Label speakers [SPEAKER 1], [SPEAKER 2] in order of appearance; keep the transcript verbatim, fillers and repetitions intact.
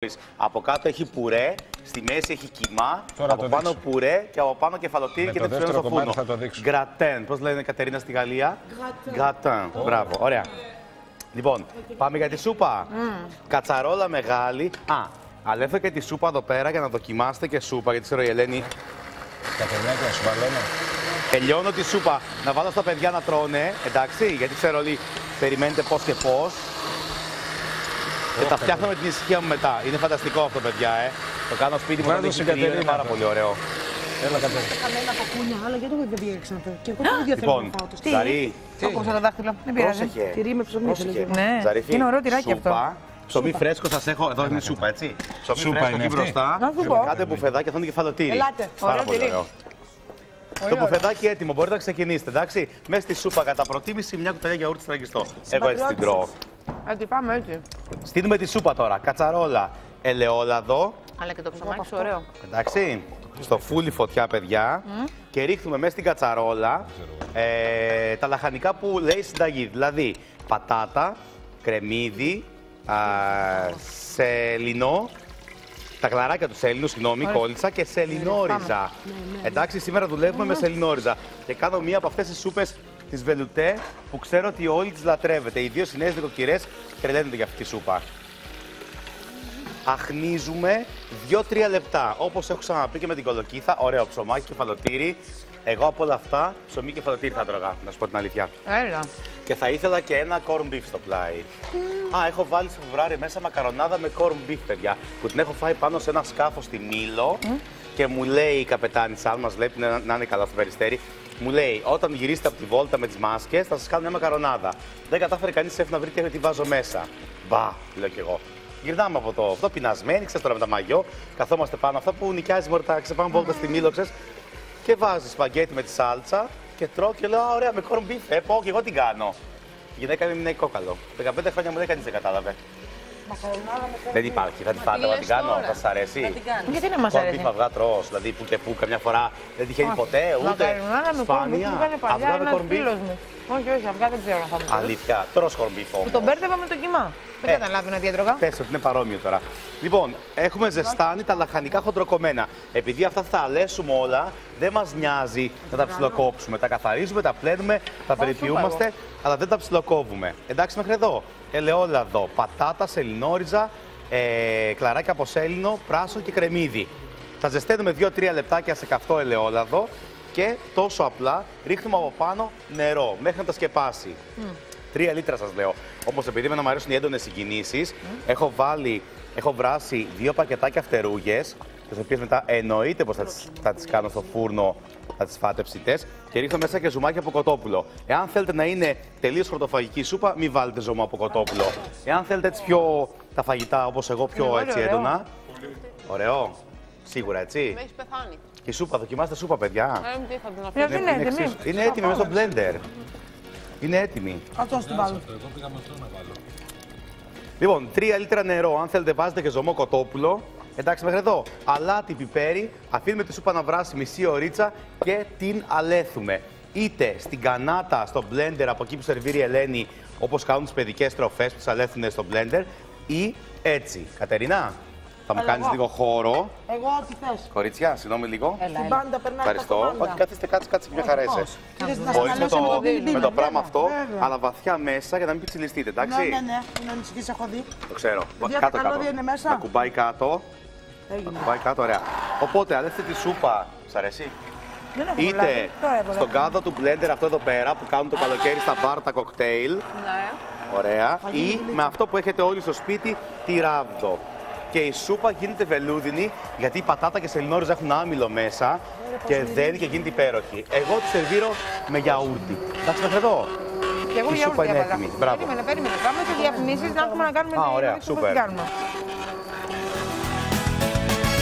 [SPEAKER 1] βλέπεις. Από κάτω έχει πουρέ, στη μέση έχει κιμά,
[SPEAKER 2] Τώρα
[SPEAKER 1] από πάνω δείξω. Πουρέ και από πάνω κεφαλοτήρι
[SPEAKER 2] με
[SPEAKER 1] και
[SPEAKER 2] το
[SPEAKER 1] δεν ψήνω στο φούρνο.
[SPEAKER 2] θα το δείξω.
[SPEAKER 1] Γκρατέν. Πώς λένε Κατερίνα στη Γαλλία? Γκρατέν. Oh. Μπράβο, ωραία. Λοιπόν, πάμε για τη σούπα. Mm. Κατσαρόλα μεγάλη. Α, αλλά έφερε και τη σούπα εδώ πέρα για να δοκιμάσετε και σούπα, γιατί ξέρω η Ελένη.
[SPEAKER 2] Κατερινάκη, να σου βαλώνω.
[SPEAKER 1] Τελειώνω τη σούπα να βάλω στα παιδιά να τρώνε, εντάξει, γιατί ξέρω όλοι περιμένετε πώς και πώς. Και τα φτιάχνω με την ησυχία μου μετά. Είναι φανταστικό αυτό, παιδιά, ε. Το κάνω σπίτι μου, είναι πάρα πολύ ωραίο.
[SPEAKER 2] Έλα, Κατερίνα.
[SPEAKER 3] Καμένα από κούνια, αλλά γιατί το δεν διέξα αυτό. Και εγώ δεν θέλω να φάω το στυλ.
[SPEAKER 1] Ζαρή.
[SPEAKER 4] Κόψα τα δάχτυλα. Δεν πειράζει.
[SPEAKER 3] Τυρί με ψωμί.
[SPEAKER 4] Ναι, είναι ωραίο τυράκι αυτό.
[SPEAKER 1] Ψωμί φρέσκο σας έχω, εδώ είναι σούπα, έτσι. Ψωμί
[SPEAKER 2] Σούπα
[SPEAKER 1] φρέσκο
[SPEAKER 2] είναι
[SPEAKER 1] εκεί
[SPEAKER 2] αυτή.
[SPEAKER 1] μπροστά. Κάντε μπουφεδάκι, αυτό είναι κεφαλοτήρι.
[SPEAKER 3] Ελάτε.
[SPEAKER 1] Πάρα πολύ ωραίο. Το μπουφεδάκι έτοιμο, μπορείτε να ξεκινήσετε, εντάξει. Μέσα στη σούπα κατά προτίμηση μια κουταλιά γιαούρτι στραγγιστό. Εγώ έτσι την τρώω.
[SPEAKER 4] Έτσι πάμε έτσι.
[SPEAKER 1] Στείλουμε τη σούπα τώρα. Κατσαρόλα, ελαιόλαδο.
[SPEAKER 4] Αλλά και το ψωμάκι σου ωραίο.
[SPEAKER 1] Εντάξει. Στο φούλι φωτιά, παιδιά. Mm. Και ρίχνουμε μέσα στην κατσαρόλα ε, τα λαχανικά που λέει συνταγή. Δηλαδή πατάτα, κρεμμύδι, α, σελινό. Τα κλαράκια του σέλινου, συγγνώμη, κόλλησα και σελινόριζα. Εντάξει, σήμερα δουλεύουμε με σελινόριζα. Και κάνω μία από αυτές τις σούπες της βελουτέ που ξέρω ότι όλοι τις λατρεύετε. Ιδίως οι νέες νοικοκυρές τρελαίνονται για αυτή τη σούπα. Αχνίζουμε δύο τρία λεπτά. Όπως έχω ξαναπεί και με την κολοκύθα, ωραίο ψωμάκι, κεφαλοτήρι. Εγώ από όλα αυτά ψωμί και κεφαλοτήρι θα τρώγα, να σου πω την αλήθεια.
[SPEAKER 4] Έλα.
[SPEAKER 1] Και θα ήθελα και ένα corn beef στο πλάι. Mm. Α, έχω βάλει στο Φεβρουάριο μέσα μακαρονάδα με corn beef, παιδιά. Που την έχω φάει πάνω σε ένα σκάφο στη Μήλο. Mm. Και μου λέει η καπετάνισσα, αν μας βλέπει να, να είναι καλά στο Περιστέρι, μου λέει όταν γυρίσετε από τη βόλτα με τις μάσκες θα σας κάνω μια μακαρονάδα. Δεν κατάφερε κανείς σεφ να βρει τι βάζω μέσα. Μπα, λέω κι εγώ. Γυρνάμε από το αυτό, πεινασμένοι, ξέρεις τώρα με τα μαγιό. Καθόμαστε πάνω, αυτά που νοικιάζει μορτά, ξεπάμε βόλτα στη Μήλο, ξέρεις. Και βάζει σπαγκέτι με τη σάλτσα και τρώω και λέω: ωραία, με corn beef. Ε, πω και εγώ την κάνω. Η γυναίκα μου είναι κόκαλο. δεκαπέντε χρόνια μου λέει: κανείς δεν κατάλαβε. Δεν υπάρχει. Θα τη φάτε να την κάνω, θα σας αρέσει.
[SPEAKER 4] Γιατί να μας αρέσει.
[SPEAKER 1] Corn beef αυγά τρως, δηλαδή που και που καμιά φορά δεν τυχαίνει ποτέ, ούτε σπάνια.
[SPEAKER 4] Αυγά με corn beef. Όχι, όχι, αυγά δεν ξέρω να φάμε.
[SPEAKER 1] Αλήθεια, τρως corn beef όμως.
[SPEAKER 4] Που τον μπέρδευα με το κιμά. Δεν καταλάβαινα τι έτρωγα.
[SPEAKER 1] Πες ότι είναι παρόμοιο τώρα. Λοιπόν, έχουμε ζεστάνει τα λαχανικά χοντροκομμένα. Επειδή αυτά θα τα αλέσουμε όλα, δεν μας νοιάζει να τα ψιλοκόψουμε. Τα καθαρίζουμε, τα πλένουμε, τα περιποιούμαστε, αλλά δεν τα ψιλοκόβουμε. Εντάξει μέχρι εδώ. Ελαιόλαδο, πατάτα, σελινόριζα, ε, κλαράκια από σέλινο, πράσο και κρεμμύδι. Τα ζεσταίνουμε δύο τρία λεπτάκια σε καυτό ελαιόλαδο και τόσο απλά ρίχνουμε από πάνω νερό μέχρι να τα σκεπάσει. Mm. Τρία λίτρα σας λέω. Όπως επειδή με να μου αρέσουν οι έντονες συγκινήσεις, mm. έχω βάλει, έχω βράσει δύο πακετάκια φτερούγες, τις οποίες μετά εννοείται πως θα τις, θα τις κάνω στο φούρνο, θα τις φάτε ψητές, και ρίχνω μέσα και ζουμάκι από κοτόπουλο. Εάν θέλετε να είναι τελείως χορτοφαγική σούπα, μην βάλετε ζώμα από κοτόπουλο. Εάν θέλετε έτσι πιο τα φαγητά όπως εγώ, πιο
[SPEAKER 4] είναι
[SPEAKER 1] έτσι
[SPEAKER 4] ωραίο.
[SPEAKER 1] έντονα. Ωραίο. Σίγουρα έτσι.
[SPEAKER 4] Με έχεις πεθάνει.
[SPEAKER 1] Και η σούπα, δοκιμάστε σούπα, παιδιά.
[SPEAKER 4] Ε, τι θα την αφήσω.
[SPEAKER 1] Είναι, είναι, εξίσου- είναι έτοιμη μέσα στο blender. Είναι έτοιμη.
[SPEAKER 3] Αυτό την βάλω.
[SPEAKER 1] Λοιπόν, τρία λίτρα νερό. Αν θέλετε, βάζετε και ζωμό κοτόπουλο. Εντάξει, μέχρι εδώ. Αλάτι, πιπέρι. Αφήνουμε τη σούπα να βράσει μισή ωρίτσα και την αλέθουμε. Είτε στην κανάτα, στο blender, από εκεί που σερβίρει η Ελένη, όπως κάνουν τις παιδικές τροφές που τις αλέθουν στο blender, ή έτσι. Κατερίνα, θα μου
[SPEAKER 3] Έλα,
[SPEAKER 1] κάνεις
[SPEAKER 3] εγώ.
[SPEAKER 1] λίγο χώρο.
[SPEAKER 3] Εγώ ό,τι θες.
[SPEAKER 1] Κορίτσια, συγγνώμη λίγο.
[SPEAKER 3] Στην πάντα περνάει τα
[SPEAKER 1] Ευχαριστώ.
[SPEAKER 3] κομμάτια.
[SPEAKER 1] Όχι, κάθεστε, κάτσε, κάτσε, μια χαρά είσαι.
[SPEAKER 3] Θες να
[SPEAKER 1] Μπορείς με το,
[SPEAKER 3] σκαλώσω με το
[SPEAKER 1] με το πράγμα
[SPEAKER 3] βέβαια,
[SPEAKER 1] αυτό,
[SPEAKER 3] βέβαια.
[SPEAKER 1] αλλά βαθιά μέσα για να μην πιτσιλιστείτε, εντάξει.
[SPEAKER 3] Ναι, ναι, ναι. Μην ανησυχείς, έχω δει.
[SPEAKER 1] Το ξέρω.
[SPEAKER 3] Παιδιά,
[SPEAKER 1] Κάτω,
[SPEAKER 3] τα
[SPEAKER 1] κάτω.
[SPEAKER 3] καλώδια είναι μέσα.
[SPEAKER 1] Να κουμπάει κάτω.
[SPEAKER 3] Έγινε.
[SPEAKER 1] Κουμπάει κάτω, ωραία. Οπότε, αλέστε τη σούπα. Σ' αρέσει?
[SPEAKER 3] Δεν έχω
[SPEAKER 1] Είτε
[SPEAKER 3] προλάβει. Τώρα έβαλα.
[SPEAKER 1] στον κάδο του blender αυτό εδώ πέρα που κάνουν το καλοκαίρι στα μπαρ τα κοκτέιλ.
[SPEAKER 4] Ναι.
[SPEAKER 1] Ωραία. Ή με αυτό που έχετε όλοι στο σπίτι, τη ράβδο. Και η σούπα γίνεται βελούδινη γιατί η πατάτα και σελινόριζα έχουν άμυλο μέσα και δένει και γίνεται υπέροχη. Εγώ τη σερβίρω με γιαούρτι. Εντάξει, μέχρι εδώ.
[SPEAKER 4] Και εγώ
[SPEAKER 1] Η
[SPEAKER 4] για
[SPEAKER 1] σούπα
[SPEAKER 4] όλους
[SPEAKER 1] είναι
[SPEAKER 4] διάβαζα.
[SPEAKER 1] έτοιμη. Μπράβο.
[SPEAKER 4] Περίμενε, περίμενε. Πάμε σε διαφημίσεις να έχουμε να κάνουμε
[SPEAKER 1] Α,
[SPEAKER 4] τη-
[SPEAKER 1] ωραία,
[SPEAKER 4] πώς
[SPEAKER 1] σούπερ.
[SPEAKER 4] την κάνουμε.